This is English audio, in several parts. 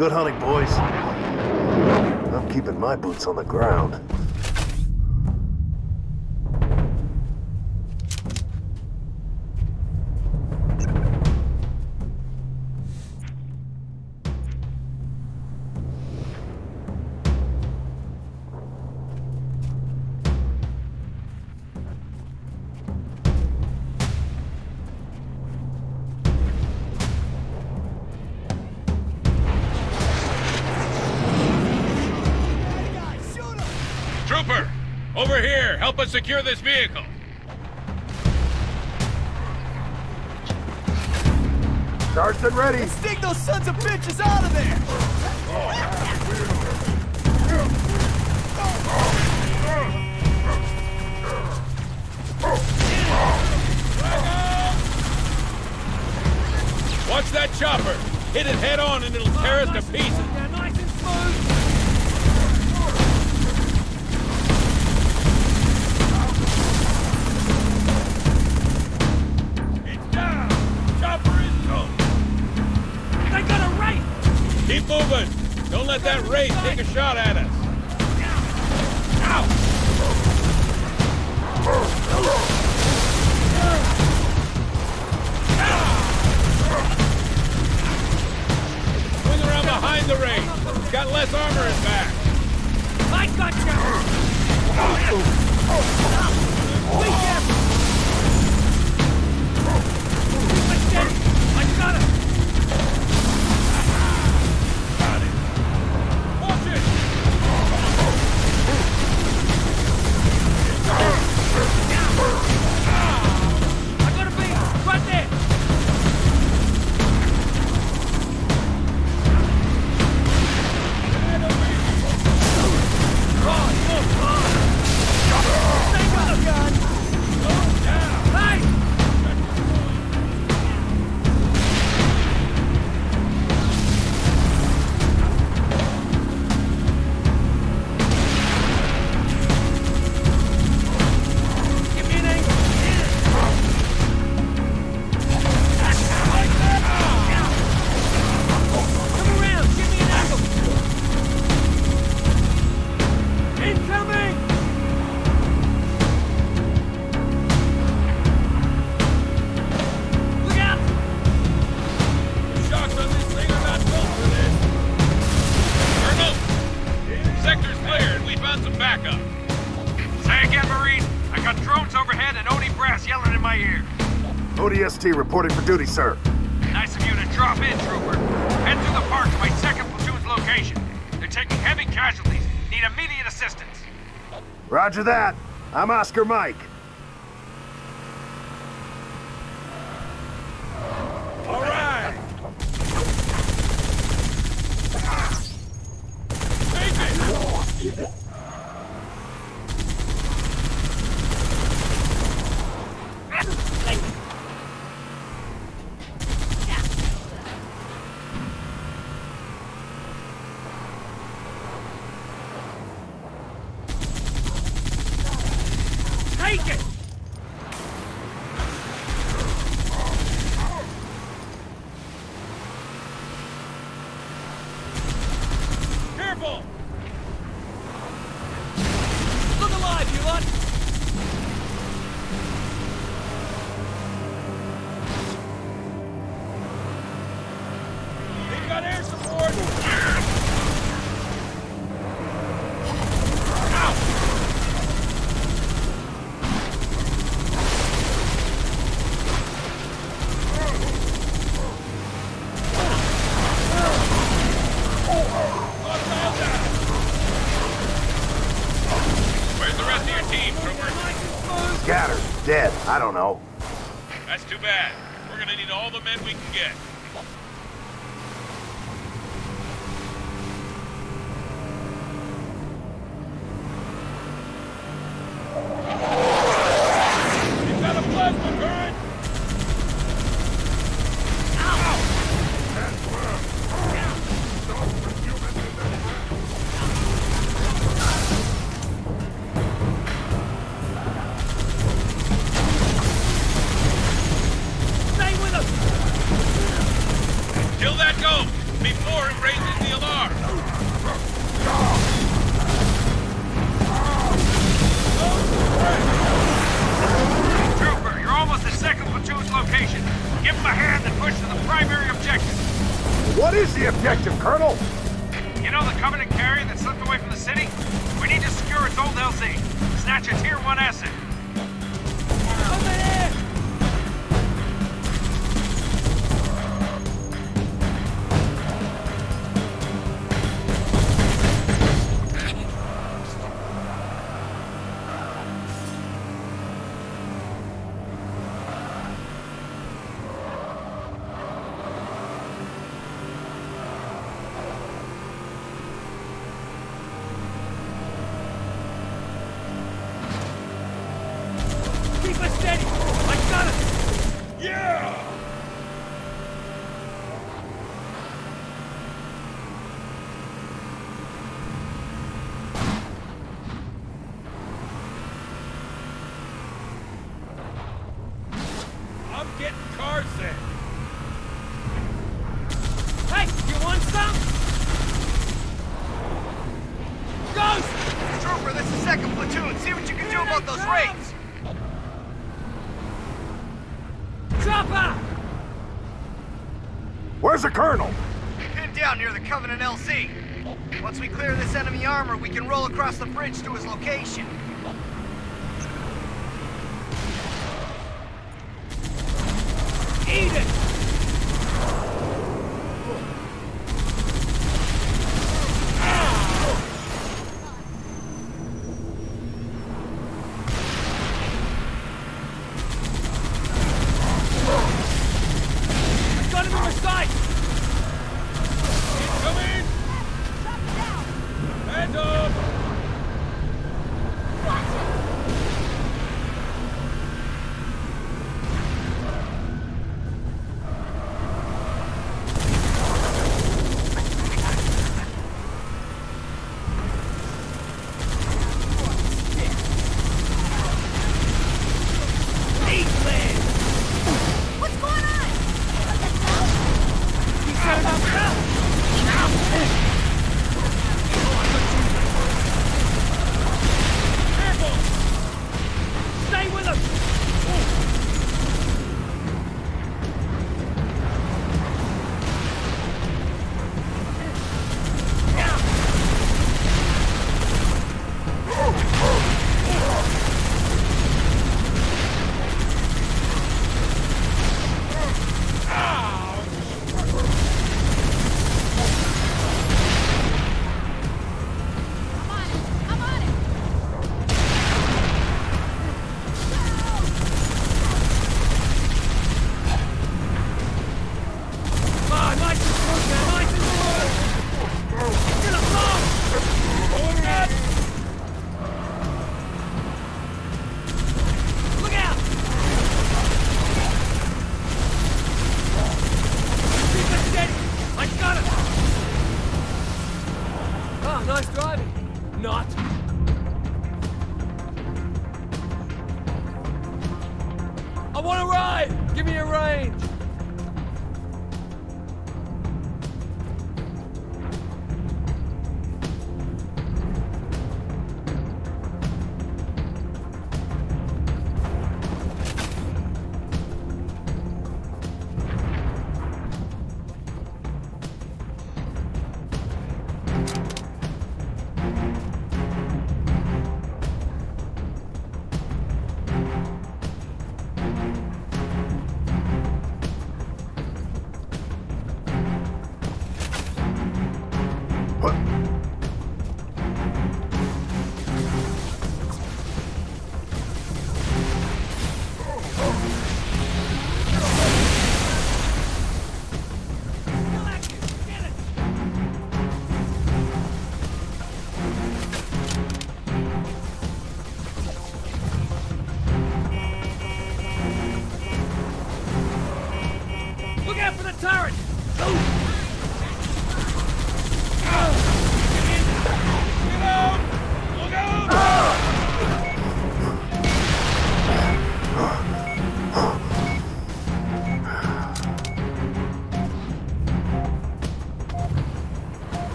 Good hunting, boys. I'm keeping my boots on the ground. Trooper! Over here! Help us secure this vehicle! Charged and ready! Sting those sons of bitches out of there! Watch that chopper! Hit it head on and it'll tear us to pieces! Yeah, nice and smooth! Keep moving! Don't let that wraith take a shot at us! Ow! Swing around behind the wraith! He's got less armor in back! I got you! I got him! ODST reporting for duty, sir. Nice of you to drop in, Trooper. Head through the park to my 2nd platoon's location. They're taking heavy casualties. Need immediate assistance. Roger that. I'm Oscar Mike. All right! Take it! Take it! Careful! Look alive, you lot! They've got air support! Scattered. Dead. I don't know. That's too bad. We're gonna need all the men we can get. You've got a plasma current! Stay with us! is the objective, Colonel? You know the Covenant carrier that slipped away from the city? We need to secure its old LZ. Snatch a Tier 1 asset. Over there! Keep us steady! I got it! Yeah! I'm getting car sick. Hey, you want some? Ghost! Trooper, this is 2nd Platoon. See what you can do about those raids. Chopper! Where's the Colonel? Pinned down near the Covenant LZ. Once we clear this enemy armor, we can roll across the bridge to his location. Eat it! Got him in the sight! Incoming! Hands up! Eat land! What's going on? He set up now! Careful! Stay with him! I'm on it. Come on, nice and smooth now, nice and smooth! Get him long! Hold up! Look out! Keep it steady! I got it! Oh, nice driving. Not. I want to ride! Give me a range!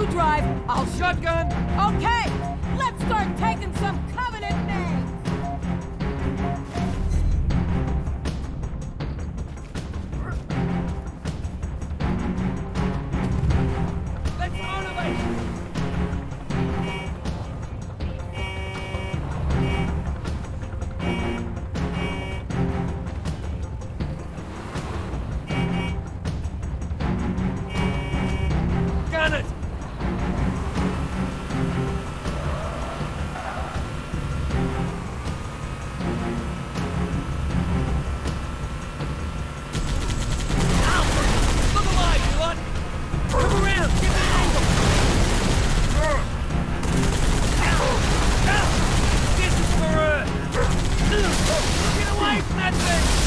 You drive, I'll shotgun. Okay, let's start taking some Covenant names. Let's motivate. Gun it. Look alive, slut! Come around, get me an angle! This is for her! Get away from that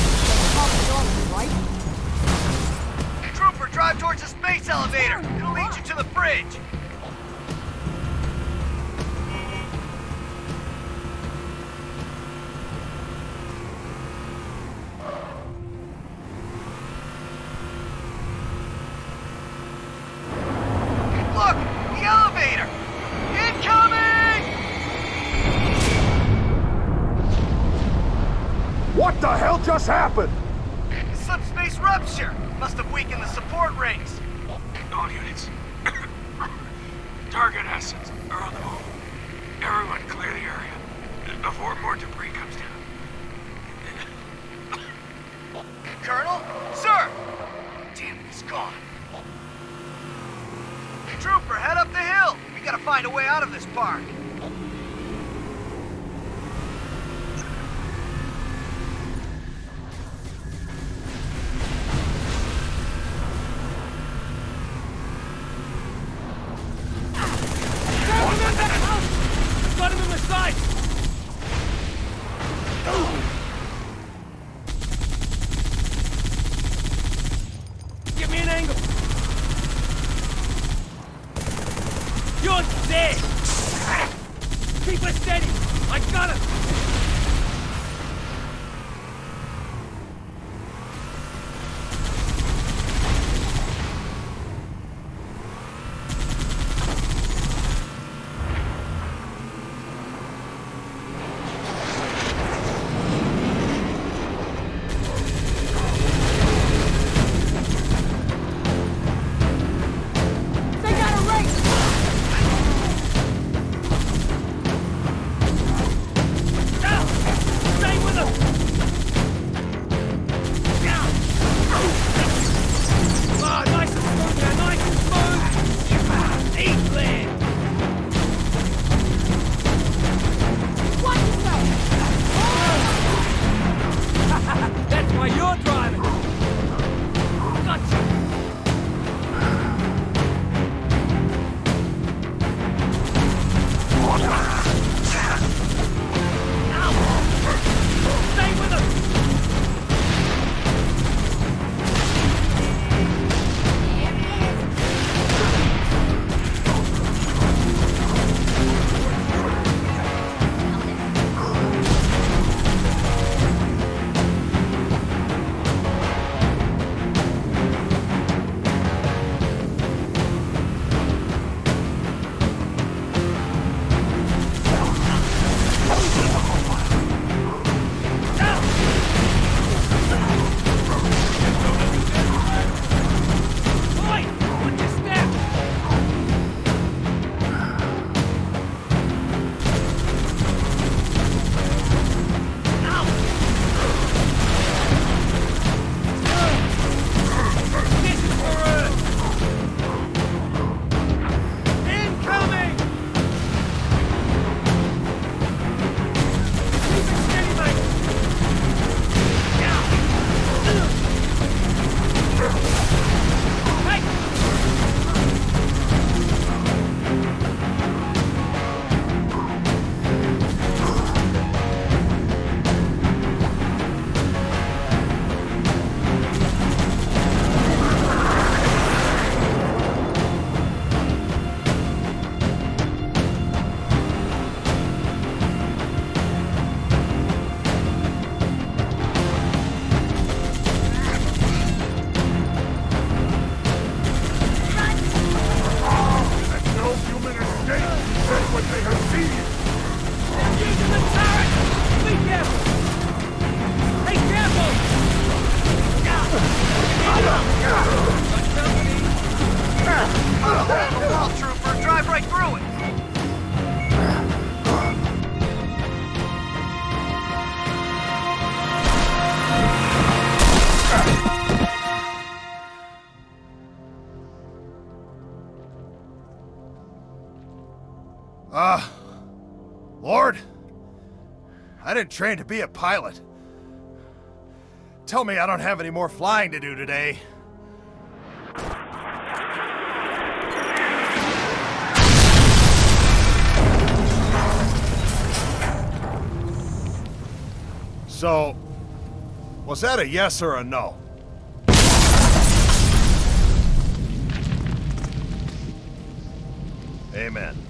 thing! Trooper, drive towards the space elevator. It'll lead you to the bridge. Look! The elevator! Incoming! What the hell just happened? Subspace rupture! Must have weakened the support rings. All units. Target assets are on the move. Everyone clear the area before more debris comes down. Colonel? Sir! Damn it, he's gone. Trooper, head up the hill! We gotta find a way out of this park. Got him in the side! Give me an angle! You're dead! Keep it steady! I got him! They got a race. Down! Lord, I didn't train to be a pilot. Tell me I don't have any more flying to do today. So, was that a yes or a no? Amen.